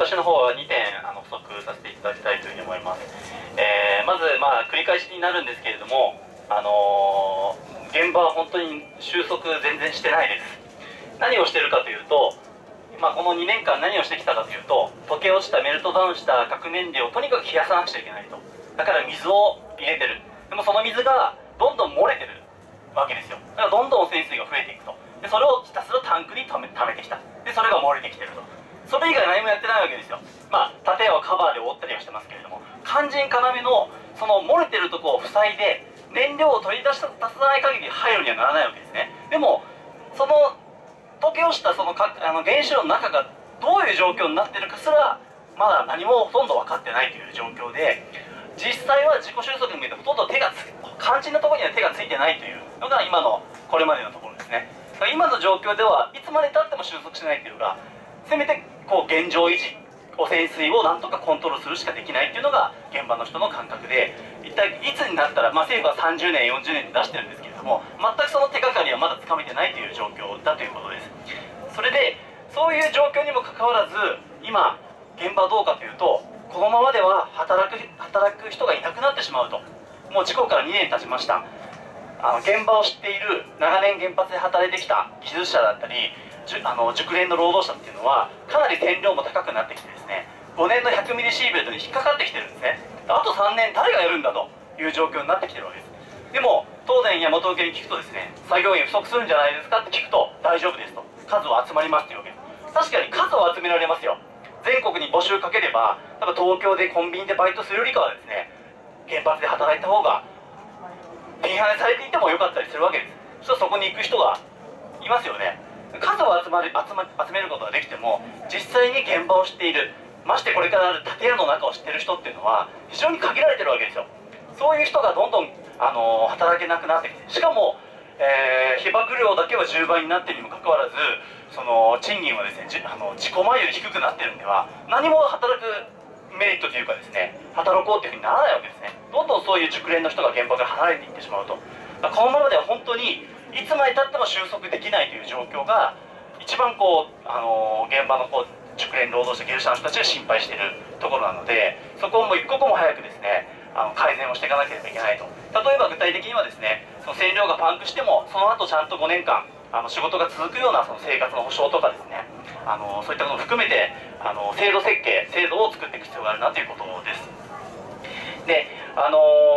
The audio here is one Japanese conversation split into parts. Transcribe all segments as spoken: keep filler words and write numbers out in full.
私の方はにてんあの補足させていただきたいというふうに思います。えー、まず、まあ、繰り返しになるんですけれども、あのー、現場は本当に収束全然してないです。何をしてるかというと、まあ、このにねんかん何をしてきたかというと、溶け落ちたメルトダウンした核燃料をとにかく冷やさなくちゃいけないと。だから水を入れてる。でもその水がどんどん漏れてるわけですよ。だからどんどん汚染水が増えていくと。でそれをひたすらタンクにためためてきた。でそれが漏れてきてると。それ以外何もやってないわけですよ。まあ建屋をカバーで覆ったりはしてますけれども、肝心要のその漏れてるところを塞いで燃料を取り出し出さない限り廃炉にはならないわけですね。でもその溶け落ちたそのかあの原子炉の中がどういう状況になってるかすらまだ何もほとんど分かってないという状況で、実際は自己収束に向けてほとんど手がつ肝心なところには手がついてないというのが今のこれまでのところですね。今の状況ではいつまでたっても収束しないというか、せめてこう現状維持、汚染水をなんとかコントロールするしかできないっていうのが現場の人の感覚で、一体いつになったら、まあ、政府はさんじゅうねんよんじゅうねんで出してるんですけれども、全くその手がかりはまだつかめてないという状況だということです。それでそういう状況にもかかわらず今現場はどうかというと、このままでは働く働く人がいなくなってしまうと。もう事故からにねん経ちました。あの現場を知っている長年原発で働いてきた技術者だったりあの熟練の労働者っていうのはかなり線量も高くなってきてですね、ごねんのひゃくミリシーベルトに引っかかってきてるんですね。あとさんねん誰がやるんだという状況になってきてるわけです。でも東電や元請けに聞くとですね、作業員不足するんじゃないですかって聞くと大丈夫ですと、数は集まりますっていうわけです。確かに数は集められますよ。全国に募集かければ、多分東京でコンビニでバイトするよりかはですね、原発で働いた方がピンハネされていてもよかったりするわけです。そしたらそこに行く人がいますよね。数を集まる集ま集めることができても、実際に現場を知っている、ましてこれからある建屋の中を知っている人っていうのは非常に限られてるわけですよ。そういう人がどんどん、あのー、働けなくなってきて、しかも、えー、被爆量だけはじゅうばいになっているにもかかわらず、その賃金はですね、じあの自己前より低くなってるんでは何も働くメリットというかですね、働こうというふうにならないわけですね。どんどんそういう熟練の人が現場から離れていってしまうと、このままでは本当にいつまでたっても収束できないという状況が一番こう、あのー、現場のこう熟練労働者技術者の人たちが心配しているところなので、そこをもう一刻も早くですね、あの改善をしていかなければいけないと。例えば具体的にはですね、その線量がパンクしてもその後ちゃんとごねんかんあの仕事が続くようなその生活の保障とかですね、あのそういったことを含めてあの制度設計制度を作っていく必要があるなということです。で、あの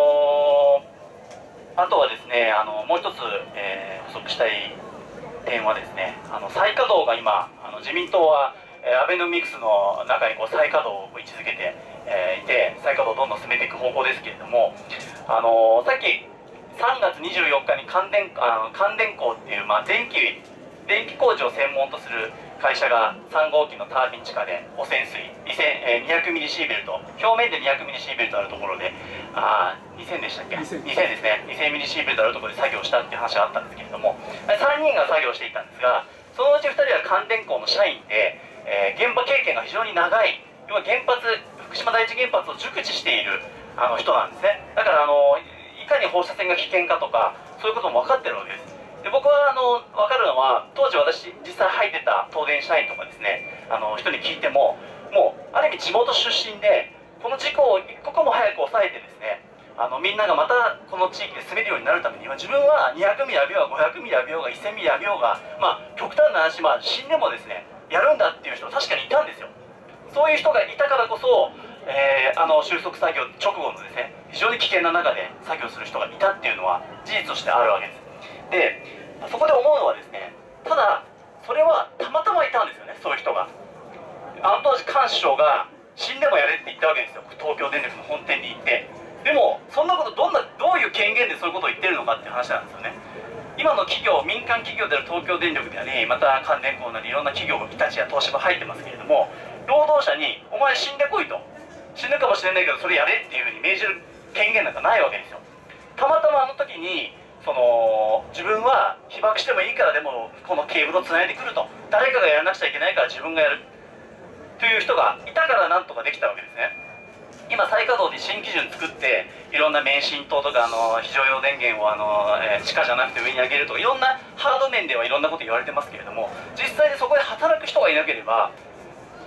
ー、あとはですね、あのもう一つ、えー、補足したい点はですね、あの再稼働が今あの自民党はアベノミクスの中にこう再稼働を位置づけて、えー、いて、再稼働をどんどん進めていく方向ですけれども、あのー、さっきさんがつにじゅうよっかに関電あの関電工っていう、まあ、電気電気工事を専門とする会社がさんごうきのタービン地下で汚染水にひゃくミリシーベルト、表面でにひゃくミリシーベルトあるところで、あにせんでしたっけ、にせんですね、にせんミリシーベルトあるところで作業したっていう話があったんですけれども、さんにんが作業していたんですが、そのうちふたりは関電工の社員で、えー、現場経験が非常に長い、要は原発福島第一原発を熟知しているあの人なんですね。だからあのいかに放射線が危険かとかそういうことも分かってるわけです。で僕はあの分かるのは、当時私実際入ってた東電社員とかですね、あの人に聞いても、もうある意味地元出身でこの事故を一刻も早く抑えてですね、あのみんながまたこの地域で住めるようになるためには、自分はにひゃくミリ浴びようがごひゃくミリ浴びようがせんミリ浴びようが、まあ極端な話、まあ、死んでもですねやるんだっていう人は確かにいたんですよ。そういう人がいたからこそ、えー、あの収束作業直後のですね非常に危険な中で作業する人がいたっていうのは事実としてあるわけです。でそこで思うのはですね、ただそれはたまたまいたんですよね、そういう人が。あの当時菅首相が死んでもやれって言ったわけですよ、東京電力の本店に行って。でもそんなことどんなどういう権限でそういうことを言ってるのかっていう話なんですよね。今の企業、民間企業である東京電力であり、また関電工なりいろんな企業、日立や東芝入ってますけれども、労働者にお前死んでこいと、死ぬかもしれないけどそれやれっていうふうに命じる権限なんかないわけですよ。たまたまあの時にその自分は被爆してもいいからでもこのケーブルをつないでくると、誰かがやらなくちゃいけないから自分がやるという人がいたからなんとかできたわけですね。今再稼働で新基準作っていろんな免震灯とかあの非常用電源をあの、えー、地下じゃなくて上に上げるとか、いろんなハード面ではいろんなこと言われてますけれども、実際にそこで働く人がいなければ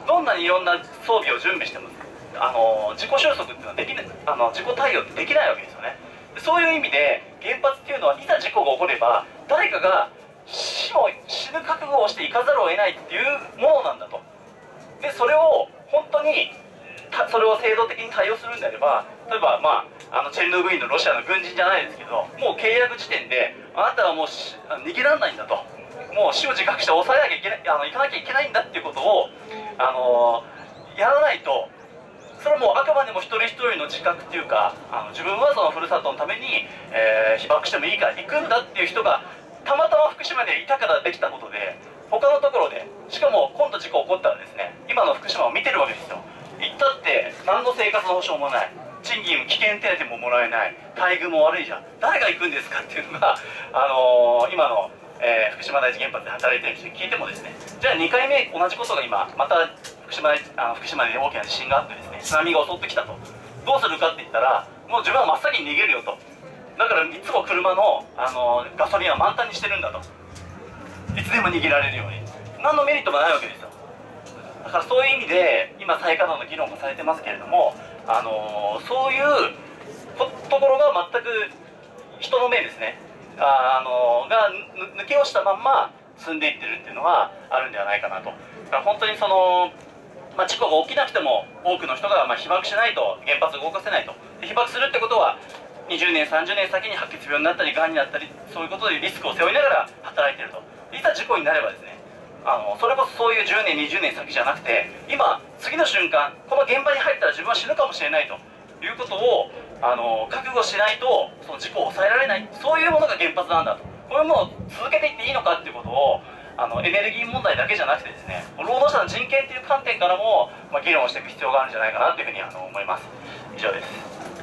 どんなにいろんな装備を準備してもあの自己収束っていうのはできない、あの自己対応ってできないわけですよね。そういう意味で原発っていうのはいざ事故が起これば誰かが死を死ぬ覚悟をしていかざるを得ないっていうものなんだと。でそれを本当にそれを制度的に対応するんであれば、例えば、まあ、あのチェルノブイリのロシアの軍人じゃないですけど、もう契約時点であなたはもう逃げられないんだと、もう死を自覚して抑えなきゃいけない、あの行かなきゃいけないんだっていうことを、あのー、やらないと、それはもうあくまでも一人一人の自覚っていうか、あの自分はそのふるさとのために、えー、被爆してもいいから行くんだっていう人がたまたま福島でいたからできたことで、他のところで、しかも今度事故起こったらですね、今の福島を見てるわけですよ。行ったって何の生活の保障もない、賃金危険手当ももらえない、待遇も悪いじゃん、誰が行くんですかっていうのが、あのー、今の、えー、福島第一原発で働いてる人に聞いてもですね、じゃあにかいめ同じことが今また福島であの福島で大きな地震があってですね、津波が襲ってきたと、どうするかって言ったら、もう自分は真っ先に逃げるよと、だからいつも車の、あのー、ガソリンは満タンにしてるんだと、いつでも逃げられるように、何のメリットもないわけですよ。だからそういう意味で今再稼働の議論もされてますけれども、あのー、そういうところが全く人の目ですね、あ、あのー、が抜け落ちたまんま進んでいってるっていうのはあるんではないかなと。だから本当にその、まあ、事故が起きなくても多くの人がまあ被爆しないと原発を動かせないと。で被爆するってことはにじゅうねんさんじゅうねん先に白血病になったりがんになったり、そういうことでリスクを背負いながら働いていると。いざ事故になればですね、あのそれこそそういうじゅうねんにじゅうねん先じゃなくて、今次の瞬間この現場に入ったら自分は死ぬかもしれないということをあの覚悟しないとその事故を抑えられない、そういうものが原発なんだと。こういうものを続けていっていいのかっていうことを、あのエネルギー問題だけじゃなくてですね、労働者の人権っていう観点からも、まあ、議論をしていく必要があるんじゃないかなというふうにあの思います。以上です。